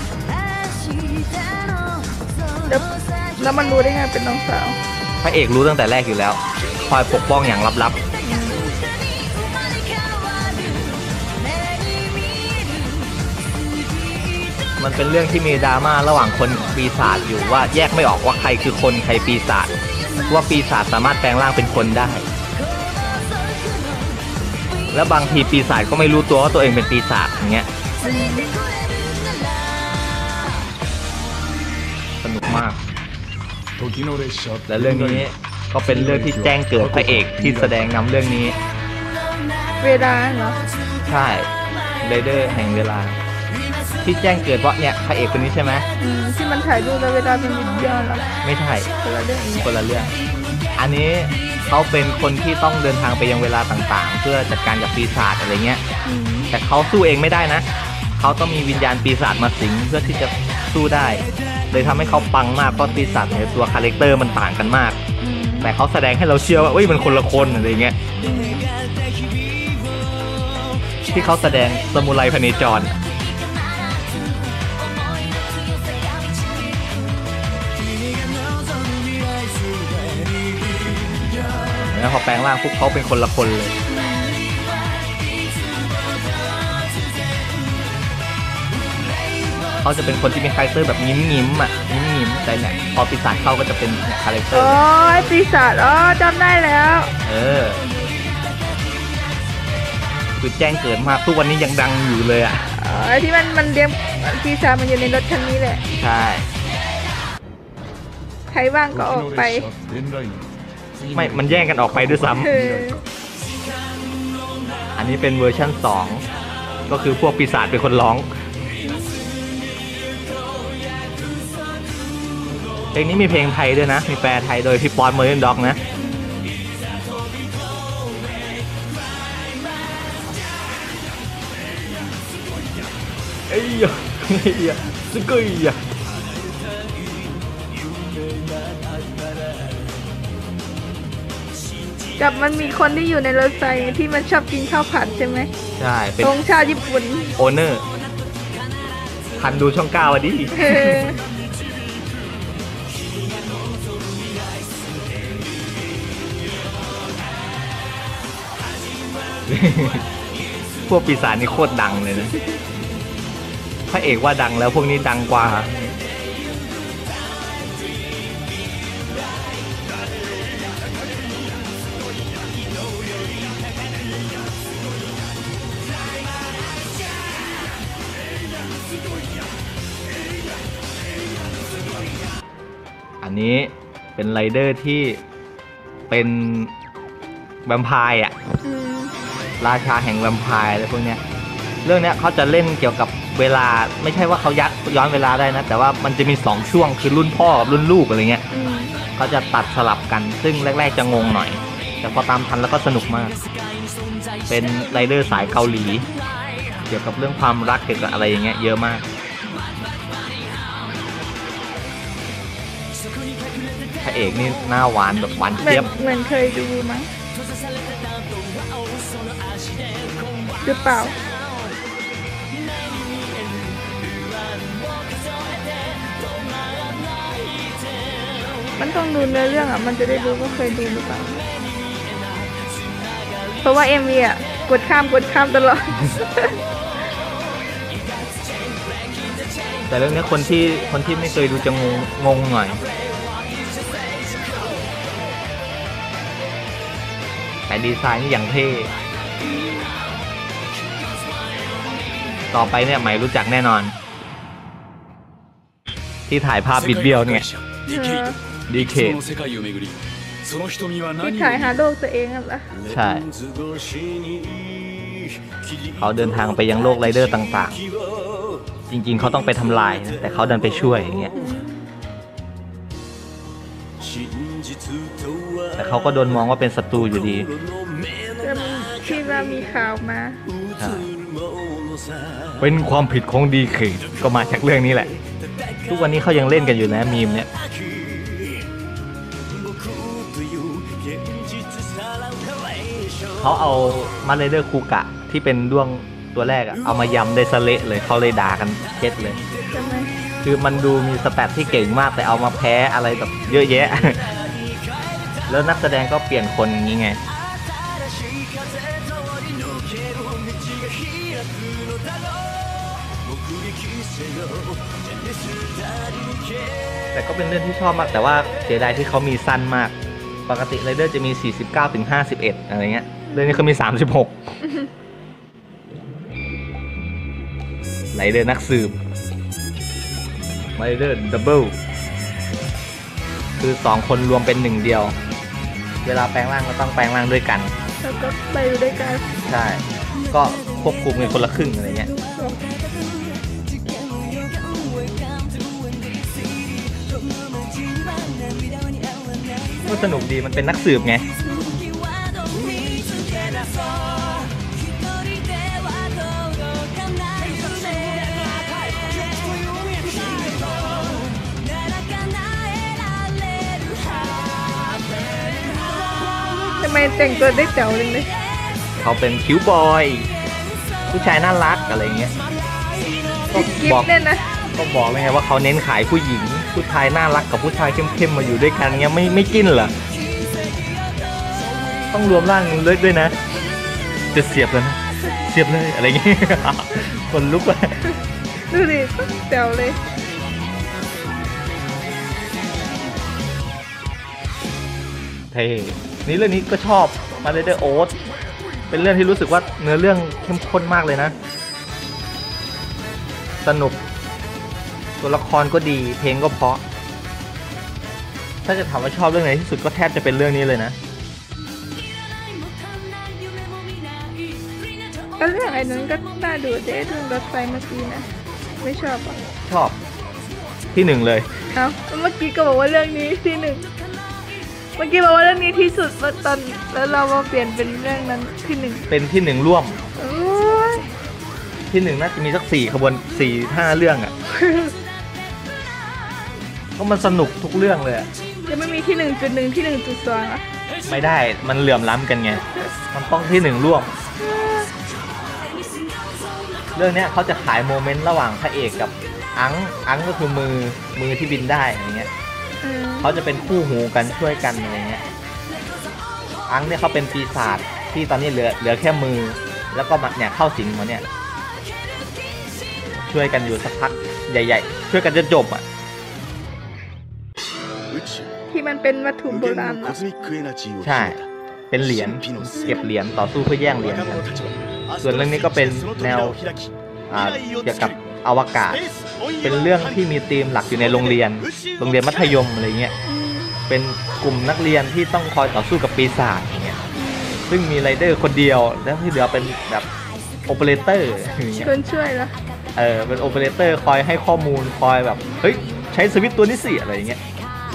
แล้วแล้วมันรู้ได้ไงเป็นน้องสาวพระเอกรู้ตั้งแต่แรกอยู่แล้วคอยปกป้องอย่างลับๆมันเป็นเรื่องที่มีดราม่าระหว่างคนปีศาจอยู่ว่าแยกไม่ออกว่าใครคือคนใครปีศาจว่าปีศาจสามารถแปลงร่างเป็นคนได้แล้วบางทีปีศาจก็ไม่รู้ตัวว่าตัวเองเป็นปีศาจอย่างเงี้ยและเรื่องนี้ก็เป็นเรื่องที่แจ้งเกิดพระเอกที่แสดงนำเรื่องนี้เวลาเหรอใช่ไรเดอร์แห่งเวลา ที่แจ้งเกิดเพราะเนี่ยพระเอกคนนี้ใช่ไหมอืมที่มันถ่ายรูปแล้วเวลามันบิดเบี้ยวแล้วไม่ใช่คนละเรื่องอีกคนละเรื่อง อันนี้เขาเป็นคนที่ต้องเดินทางไปยังเวลาต่างๆ เพื่อจัดการกับปีศาจอะไรเงี้ยอืมแต่เขาสู้เองไม่ได้นะ เขาต้องมีวิญญาณปีศาจมาสิงเพื่อที่จะสู้ได้ เลยทำให้เขาปังมากเพราะปีศาจในตัวคาแรคเตอร์มันต่างกันมากอืมแต่เขาแสดงให้เราเชื่อว่าเอ้ยมันคนละคนอะไรเงี้ยอืมที่เขาแสดงสมุไรพเนจร แล้วพอแปลงร่างปุ๊บเขาเป็นคนละคนเลย เขาจะเป็นคนที่มีคาแรคเตอร์แบบยิ้มยิ้มๆอ่ะยิ้มยิ้มๆแต่เนี่ยพอปีศาจเข้าก็จะเป็นเนี่ยคาแรคเตอร์โอ้ยปีศาจอ๋อจำได้แล้วเออคือแจ้งเกิดมากทุกวันนี้ยังดังอยู่เลยอ่ะอ๋อที่มันมันเลี้ยงปีศาจมันอยู่ในรถคันนี้แหละใช่ใครว่างก็ออกไปไม่มันแย่งกันออกไปด้วยซ้ำเอออันนี้เป็นเวอร์ชั่นสองก็คือพวกปีศาจเป็นคนร้องเพลงนี้มีเพลงไทยด้วยนะ มีแปลไทยโดยพี่ป๊อตเมอร์เดนด็อกนะเอ้ยยะเอ้ยยะสกุยยะกับมันมีคนที่อยู่ในรถไฟที่มันชอบกินข้าวผัดใช่ไหมใช่เป็นธงชาติญี่ปุ่นโอเนอร์ทันดูช่องเก้าอ่ะดิเออพวกปีศาจนี่โคตรดังเลยนะพระเอกว่าดังแล้วพวกนี้ดังกว่า อันนี้เป็นไรเดอร์ที่เป็นแวมไพร์อ่ะอืมราชาแห่งแวมไพร์อะไรพวกเนี้ย เรื่องเนี้ยเขาจะเล่นเกี่ยวกับเวลาไม่ใช่ว่าเขายัดย้อนเวลาได้นะ แต่ว่ามันจะมีสองช่วงคือรุ่นพ่อกับรุ่นลูกอะไรเงี้ยอืมเขาจะตัดสลับกันซึ่งแรกๆจะงงหน่อย แต่พอตามทันแล้วก็สนุกมาก เป็นไรเดอร์สายเกาหลี เกี่ยวกับเรื่องความรักเกี่ยวกับอะไรอย่างเงี้ยเยอะมากพระเอกนี่หน้าหวานแบบหวานเหมือเจี๊ยนบเหมือนเคยดูมั้งหรือเปล่า มันต้องดูเนื้อเรื่องอ่ะ มันจะได้รู้ว่าเคยดูหรือเปล่า เพราะว่าเอ็มวีอ่ะกดข้ามกดข้ามตลอดแต่เรื่องนี้คนที่คนที่ไม่เคยดูจะงงงงหน่อยแต่ดีไซน์นี่อย่างเท่ต่อไปเนี่ยใหม่รู้จักแน่นอน ที่ถ่ายภาพบิดเบี้ยวเนี่ย ดีเคที่ถ่ายหาโลกตัวเองอ่ะเหรอใช่ เขาเดินทางไปยังโลกไรเดอร์ต่างๆ จริงๆเขาต้องไปทำลายนะแต่เขาเดินไปช่วยอย่างเงี้ยแต่เขาก็โดนมองว่าเป็นศัตรูอยู่ดีเริ่มที่ว่ามีข่าวมาใช่เป็นความผิดของดีเคก็มาจากเรื่องนี้แหละ ทุกวันนี้เขายังเล่นกันอยู่นะมีมเนี่ยเขาเอามาไรเดอร์คูกะที่เป็นด้วงตัวแรกอะเอามายำได้สะเละเลยเขาเลยด่ากันเช็ดเลยใช่ไหมคือมันดูมีสแตทที่เก่งมากแต่เอามาแพ้อะไรแบบเยอะแยะ แล้วนักแสดงก็เปลี่ยนคนอย่างนี้ไง แต่ก็เป็นเรื่องที่ชอบมากแต่ว่าเสียดายที่เขามีสั้นมากปกติไรเดอร์จะมีสี่สิบเก้าถึงห้าสิบเอ็ดอะไรเงี้ยเรื่องนี้เขามีสามสิบหกไรเดอร์นักสืบไรเดอร์ดับเบิลคือสองคนรวมเป็นหนึ่งเดียว เวลาแปลงร่างก็ต้องแปลงร่างด้วยกันแล้วก็ไปอยู่ด้วยกันใช่ ก็ควบคุมกันคนละครึ่งอะไรเงี้ยก็สนุกดีมันเป็นนักสืบไงทำไมแต่งตัวได้เจ๋วเลยเขาเป็นคิวบอย ผู้ชายน่ารักอะไรเงี้ยก็กิ๊บอกเนี่ยนะก็บอกเลยไงว่าเขาเน้นขายผู้หญิง ผู้ชายน่ารักกับผู้ชายเข้มๆมาอยู่ด้วยกันเงี้ยไม่ไม่กินเหรอต้องรวมร่างเลยด้วยนะ จะเสียบแล้วนะเสียบเลยอะไรเงี้ย คนลุกเลยดูดิเจ๋วเลยเท่นี่เรื่องนี้ก็ชอบมาเลยเดอร์โอ๊ตเป็นเรื่องที่รู้สึกว่าเนื้อเรื่องเข้มข้นมากเลยนะสนุกตัวละครก็ดีเพลงก็เพราะถ้าจะถามว่าชอบเรื่องไหนที่สุดก็แทบจะเป็นเรื่องนี้เลยนะก็เรื่องไอ้นั้นก็น่าดูเจ๊เรื่องรถไฟเมื่อกี้นะไม่ชอบอ่ะชอบที่หนึ่งเลยเอ้าเมื่อกี้ก็บอกว่าเรื่องนี้ที่หนึ่งเมื่อกี้บอกว่าเรื่องนี้ที่สุดแล้วตอนแล้วเรามาเปลี่ยนเป็นเรื่องนั้นที่หนึ่งเป็นที่หนึ่งร่วมโอ้ยที่หนึ่งน่าจะมีสักสี่ขบวนสี่ห้าเรื่องอ่ะ ก็มันสนุกทุกเรื่องเลยอะยังไม่มีที่หนึ่งจุดหนึ่งที่หนึ่งจุดสองอ่ะไม่ได้มันเหลื่อมล้ำกันไงมันต้องที่หนึ่งร่วม เรื่องเนี้ยเขาจะขายโมเมนต์ระหว่างพระเอกกับอังอังก็คือมือมือที่บินได้อะไรเงี้ยเออเขาจะเป็นคู่หูกันช่วยกันอะไรเงี้ยอังเนี่ยเขาเป็นปีศาจที่ตอนนี้เหลือเหลือแค่มือแล้วก็มาเนี่ยเข้าสิงมาเนี่ยช่วยกันอยู่สักพักใหญ่ๆช่วยกันจนจบอ่ะที่มันเป็นวัตถุโบราณอะใช่เป็นเหรียญเก็บเหรียญต่อสู้เพื่อแย่งเหรียญกันส่วนเรื่องนี้ก็เป็นแนวอ่าเกี่ยวกับอวกาศเป็นเรื่องที่มีธีมหลักอยู่ในโรงเรียนโรงเรียนมัธยมอะไรเงี้ยอืมเป็นกลุ่มนักเรียนที่ต้องคอยต่อสู้กับปีศาจอย่างเงี้ยซึ่งมีไรเดอร์คนเดียวแล้วที่เหลือเป็นแบบโอเปอเรเตอร์อย่างเงี้ยคนช่วยเหรอเออเป็นโอเปอเรเตอร์คอยให้ข้อมูลคอยแบบเฮ้ยใช้สวิตช์ตัวนี้สิอะไรอย่างเงี้ย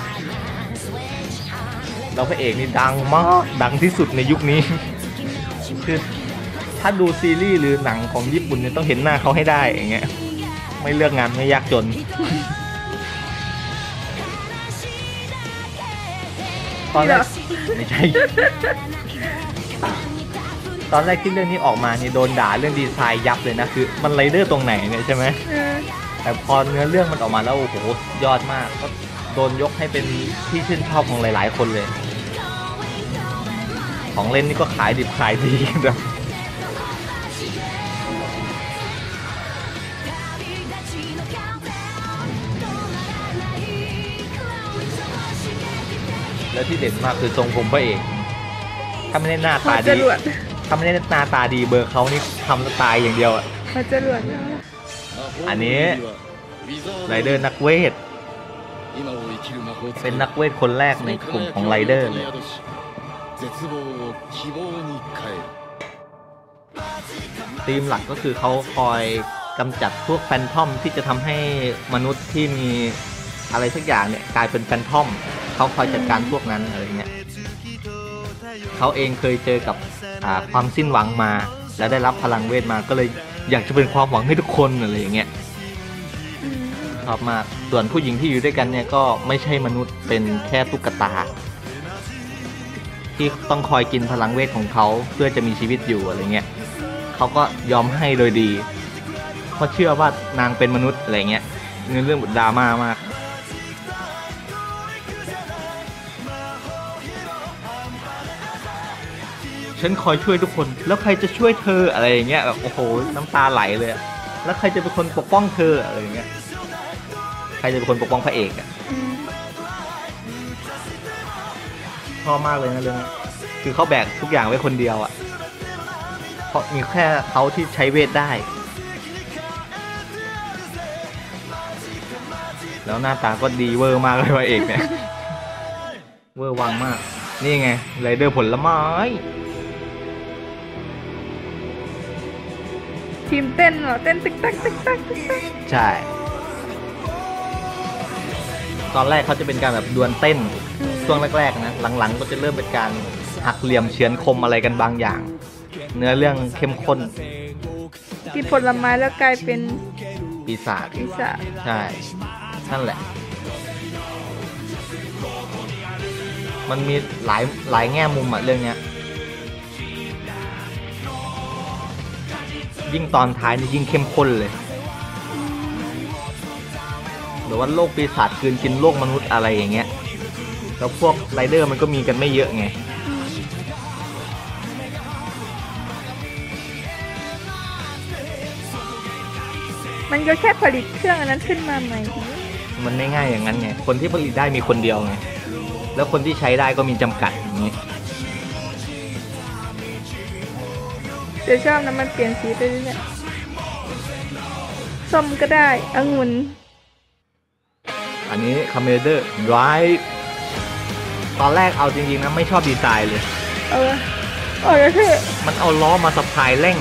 แล้วพระเอกนี่ดังมากดังที่สุดในยุคนี้ คือถ้าดูซีรีส์หรือหนังของญี่ปุ่นเนี่ยต้องเห็นหน้าเขาให้ได้อย่างเงี้ยไม่เลือกงานไม่ยากจน ตอนแรกไม่ใช่ ตอนแรกที่เรื่องนี้ออกมานี่โดนด่าเรื่องดีไซน์ยับเลยนะคือมันไรเดอร์ตรงไหนเนี่ยใช่ไหมเออแต่พอเนื้อเรื่องมันออกมาแล้วโอ้โหยอดมากก็โดนยกให้เป็นที่ชื่นชอบของหลายๆคนเลย ของเล่นนี่ก็ขายดิบขายดีแบบ แล้วที่เด่นมากคือทรงผมพระเอกถ้าไม่ได้หน้าพอตาจดีรวดถ้าไม่ได้หน้าตาดีเบอร์เขานี่ทำแล้วตายอย่างเดียวอ่ะพอจรวดแล้วอันนี้ไรเดอร์นักเวท เป็นนักเวทคนแรกในกลุ่มของไรเดอร์เลยธีมหลักก็คือเขาคอยกำจัดพวกแฟนทอมที่จะทำให้มนุษย์ที่มีอะไรสักอย่างเนี่ยกลายเป็นแฟนทอมเขาคอยจัดการพวกนั้นอะไรเงี้ยเขาเองเคยเจอกับความสิ้นหวังมาแล้วได้รับพลังเวทมาก็เลยอยากจะเป็นความหวังให้ทุกคนอะไรอย่างเงี้ยชอบมากส่วนผู้หญิงที่อยู่ด้วยกันเนี่ยก็ไม่ใช่มนุษย์เป็นแค่ตุ๊กตาที่ต้องคอยกินพลังเวทของเขาเพื่อจะมีชีวิตอยู่อะไรเงี้ยเขาก็ยอมให้โดยดีเพราะเชื่อว่านางเป็นมนุษย์อะไรเงี้ยเนื้อเรื่องดราม่ามากฉันคอยช่วยทุกคนแล้วใครจะช่วยเธออะไรอย่างเงี้ยแบบโอ้โหน้ำตาไหลเลยแล้วใครจะเป็นคนปกป้องเธออะไรอย่างเงี้ยใครจะเป็นคนปกป้องพระเอกอ่ะชอบมากเลยนะเรื่องนี้คือเขาแบกทุกอย่างไว้คนเดียวอ่ะเพราะมีแค่เขาที่ใช้เวทได้แล้วหน้าตาก็ดีเวอร์มากเลยพระเอกเนี่ยเวอร์วังมากนี่ไงไรเดอร์ผลไม้ทีมเต้นเหรอเต้นติ๊กตักติ๊กตักติ๊กตักใช่ตอนแรกเขาจะเป็นการแบบดวลเต้นช่วงแรกๆนะหลังๆก็จะเริ่มเป็นการหักเหลี่ยมเฉือนคมอะไรกันบางอย่าง เนื้อเรื่องเข้มข้นกินผลไม้แล้วกลายเป็นปีศาจปีศาจใช่นั่นแหละ มันมีหลายหลายแง่มุมอะเรื่องเนี้ยยิ่งตอนท้ายนี่ยิ่งเข้มข้นเลยหรือว่าโลกปีศาจคืนกินโลกมนุษย์อะไรอย่างเงี้ยแล้วพวกไรเดอร์มันก็มีกันไม่เยอะไงมันก็แค่ผลิตเครื่องอันนั้นขึ้นมาใหม่มันไม่ง่ายอย่างนั้นไงคนที่ผลิตได้มีคนเดียวไงแล้วคนที่ใช้ได้ก็มีจำกัดอย่างนี้เดี๋ยวชอบนะมันเปลี่ยนสีไปเรื่อยๆส้มก็ได้องุ่นอันนี้คาเมเดอร์ไรตอนแรกเอาจริงๆนะไม่ชอบดีไซน์เลยเออโอ้ยเท่มันเอาล้อมาสะพายเร่ง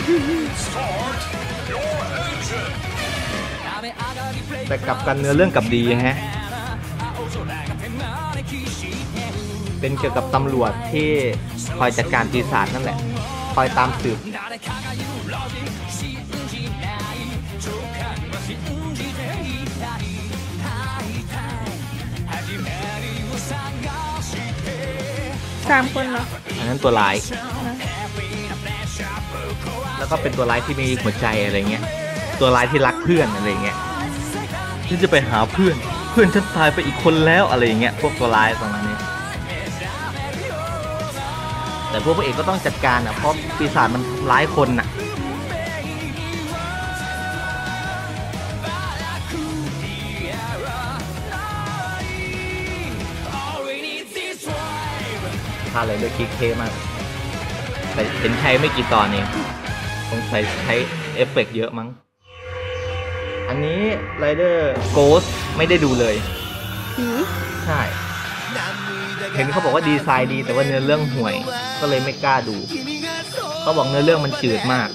แต่กลับกันเนื้อเรื่องกับดีฮะเป็นเกี่ยวกับตำรวจที่คอยจัดการปีศาจนั่นแหละคอยตามสืบสามคนเหรออันนั้นตัวร้าย แล้วก็เป็นตัวร้ายที่มีหัวใจอะไรเงี้ยตัวร้ายที่รักเพื่อนอะไรเงี้ยที่จะไปหาเพื่อนเพื่อนฉันตายไปอีกคนแล้วอะไรเงี้ยพวกตัวร้ายประมาณนี้แต่พวกพระเอกก็ต้องจัดการอ่ะเพราะปีศาจมันร้ายคนน่ะท่าอะไรด้วยคิกเท่มากแต่เห็นใช้ไม่กี่ตอนเองสงสัยใช้เอฟเฟกต์เยอะมั้งอันนี้ Rider Ghost ไม่ได้ดูเลยใช่เห็นเขาบอกว่าดีไซน์ดีแต่ว่าเนื้อเรื่องห่วยก็เลยไม่กล้าดูเขาบอกเนื้อเรื่องมันจืดมาก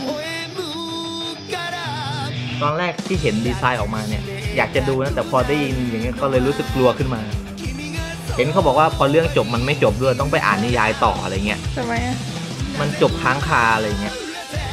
ตอนแรกที่เห็นดีไซน์ออกมาเนี่ยอยากจะดูนะแต่พอได้ยินอย่างเงี้ยก็เลยรู้สึกกลัวขึ้นมาเห็นเขาบอกว่าพอเรื่องจบมันไม่จบด้วยต้องไปอ่านนิยายต่ออะไรเงี้ยทำไมอ่ะมันจบค้างคาอะไรเงี้ย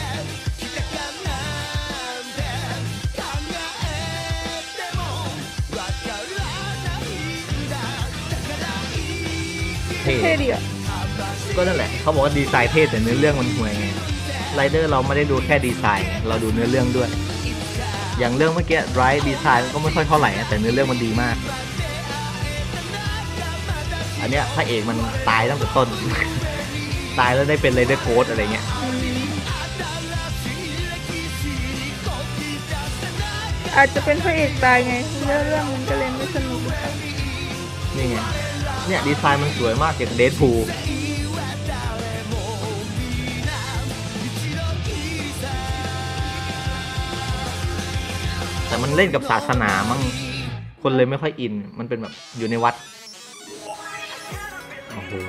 เท่ดีอ่ะก็นั่นแหละเขาบอกว่าดีไซน์เท่แต่เนื้อเรื่องมันห่วยไงไรเดอร์เราไม่ได้ดูแค่ดีไซน์เราดูเนื้อเรื่องด้วยอย่างเรื่องเมื่อกี้ไรดีไซน์ก็ไม่ค่อยเท่าไหร่แต่เนื้อเรื่องมันดีมากอันเนี้ยพระเอกมันตายตั้งแต่ต้น ตายแล้วได้เป็นไรเดอร์โค้ดอะไรเงี้ยอาจจะเป็นพระเอกตายไงเรื่องเรื่องมันก็เลยไม่สนุกนี่ไงเนี่ยดีไซน์มันสวยมากอย่างเดดพูลแต่มันเล่นกับศาสนามั้งคนเลยไม่ค่อยอินมันเป็นแบบอยู่ในวัดโอ้โห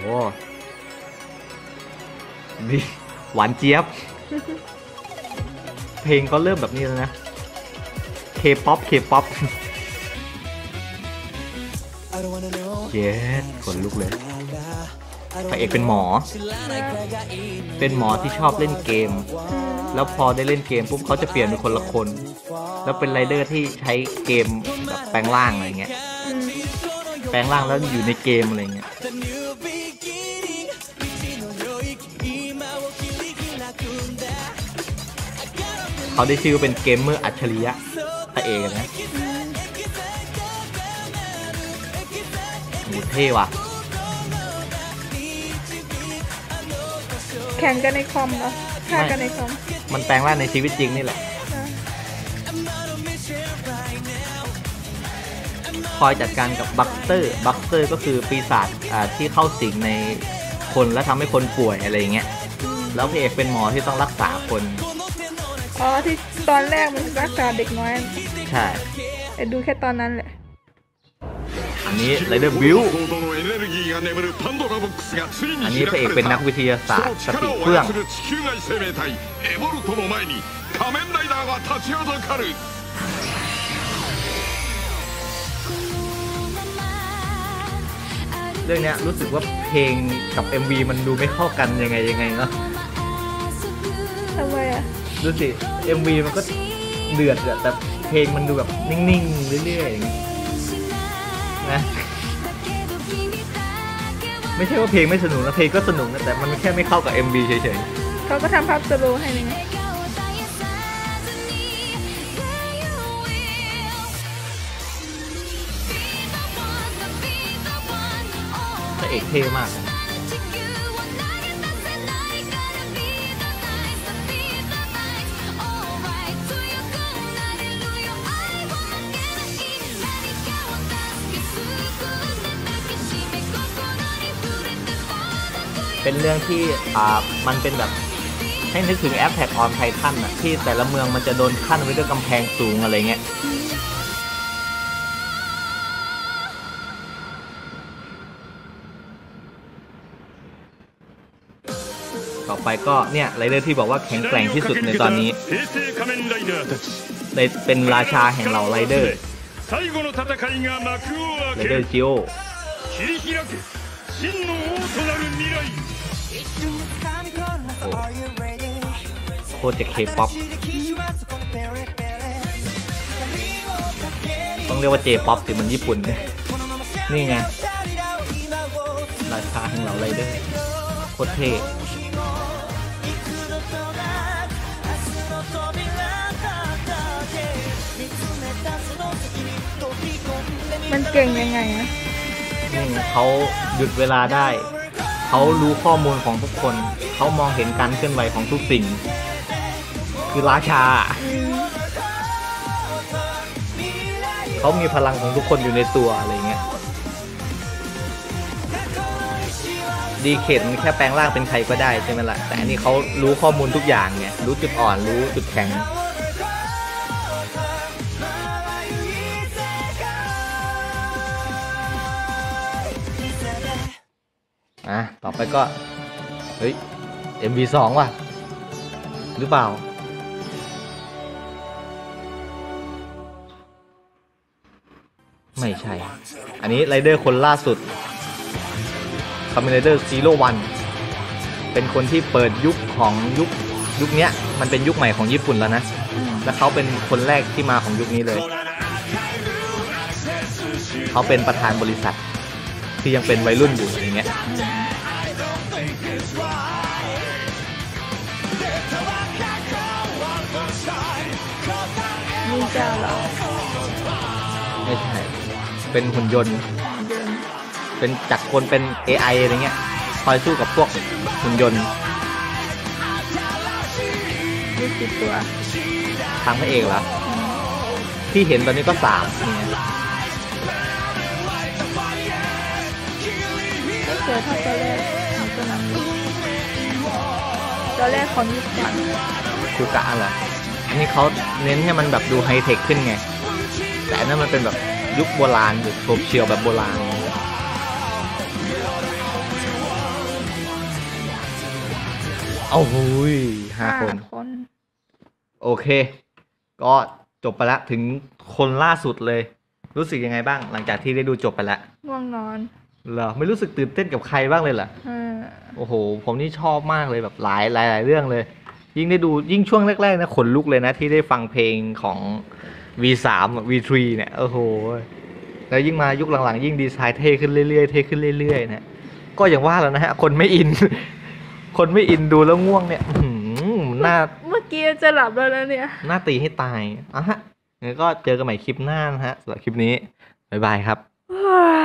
นี่หวานเจี๊ยบ เพลงก็เริ่มแบบนี้แล้วนะ K-pop K-pop เย้ขนลุกเลยพระเอกเป็นหมอเป็นหมอที่ชอบเล่นเกมแล้วพอได้เล่นเกมปุ๊บเขาจะเปลี่ยนเป็นคนละคนแล้วเป็นไรเดอร์ที่ใช้เกมแบบแปลงร่างอะไรเงี้ยแปลงร่างแล้วอยู่ในเกมอะไรเงี้ยเขาได้ชื่อเป็นเกมเมอร์อัจฉริยะพระเอกนะโหเท่ว่ะแข่งกันในคอมเหรอฆ่ากันในคอมมันแปลงร่างในชีวิตจริงนี่แหละคอยจัดการกับบัคเตอร์บัคเตอร์ก็คือปีศาจที่เข้าสิงในคนและทำให้คนป่วยอะไรอย่างเงี้ยแล้วพระเอกเป็นหมอที่ต้องรักษาคนอ๋อที่ตอนแรกมันรักษาเด็กน้อยใช่แต่ดูแค่ตอนนั้นแหละนอันนี้ไรเดอร์บิวอันนี้พระเอกเป็นนักวิทยาศาสตร์สติเครื่องเรื่องนี้รู้สึกว่าเพลงกับ เอ็ม วี มันดูไม่เข้ากันยังไงยังไงเนาะทำไมอ่ะดูสิ เอ็ม วี มันก็เดือดอะแต่เพลงมันดูแบบนิ่งๆเรื่อยๆอย่างนี้นะไม่ใช่ว่าเพลงไม่สนุกนะเพลงก็สนุกนะแต่มันแค่ไม่เข้ากับ เอ็ม วี เฉยๆเขาก็ทำภาพสโลว์ให้นี่ไงพระเอกเท่มากนะเป็นเรื่องที่อ่ามันเป็นแบบให้นึกถึงแอปแท็กออนไททันอะที่แต่ละเมืองมันจะโดนขั้นไว้ด้วยกำแพงสูงอะไรเงี้ยต่อไปก็เนี่ยไรเดอร์ที่บอกว่าแข็งแกร่งที่สุดในตอนนี้ในเป็นราชาแห่งเหล่าไรเดอร์ไรเดอร์จิโอโคตรจะเคป๊อปต้องเรียกว่าเจป๊อปสิมันญี่ปุ่นนี่ไงราชาแห่งเหล่าไรเดอร์โคตรเท่มันเก่งยังไงอะนี่เขาหยุดเวลาได้เขารู้ข้อมูลของทุกคนเขามองเห็นการเคลื่อนไหวของทุกสิ่งคือราชาเขามีพลังของทุกคนอยู่ในตัวอะไรเงี้ยดีเข็นแค่แปลงร่างเป็นใครก็ได้ใช่ไหมล่ะแต่อันนี้เขารู้ข้อมูลทุกอย่างไงรู้จุดอ่อนรู้จุดแข็งอ่ะต่อไปก็เฮ้ย เอ็ม วี สอง ว่ะหรือเปล่าไม่ใช่อันนี้ไรเดอร์คนล่าสุดคาเมนไรเดอร์ซีโร่วันเป็นคนที่เปิดยุคของยุคยุคนี้มันเป็นยุคใหม่ของญี่ปุ่นแล้วนะและเขาเป็นคนแรกที่มาของยุคนี้เลยเขาเป็นประธานบริษัทที่ยังเป็นวัยรุ่นอยู่อย่างเงี้ยนินจาเหรอไม่ใช่เป็นหุ่นยนต์เป็นจากคนเป็น เอ ไอ อะไรเงี้ยคอยสู้กับพวกหุ่นยนต์ยี่สิบตัวทางพระเอกเหรอที่เห็นตอนนี้ก็สามเนี่ยไม่เจอเท่าตัวแรกมันก็นั่งตัวแรกของญี่ปุ่นคูกะเหรออันนี้เขาเน้นให้มันแบบดูไฮเทคขึ้นไงแต่อันนั้นมันเป็นแบบยุคโบราณแบบโฉบเฉี่ยวแบบโบราณเอาหุยห้าคนโอเคก็จบไปแล้วถึงคนล่าสุดเลยรู้สึกยังไงบ้างหลังจากที่ได้ดูจบไปแล้วง่วงนอนเหรอไม่รู้สึกตื่นเต้นกับใครบ้างเลยเหรอโอ้โหผมนี่ชอบมากเลยแบบหลายหลายหลายเรื่องเลยยิ่งได้ดูยิ่งช่วงแรกๆนะขนลุกเลยนะที่ได้ฟังเพลงของ วี สาม วี ทรี เนี่ยโอ้โหแล้วยิ่งมายุคหลังๆยิ่งดีไซน์เท่ขึ้นเรื่อยๆเท่ขึ้นเรื่อยๆนะก็อย่างว่าแล้วนะฮะคนไม่อินคนไม่อินดูแล้วง่วงเนี่ยหน้าเมื่อกี้จะหลับแล้วนะเนี่ยหน้าตีให้ตายอ่ะฮะงั้นก็เจอกันใหม่คลิปหน้านะฮะสำหรับคลิปนี้บ๊ายบายครับ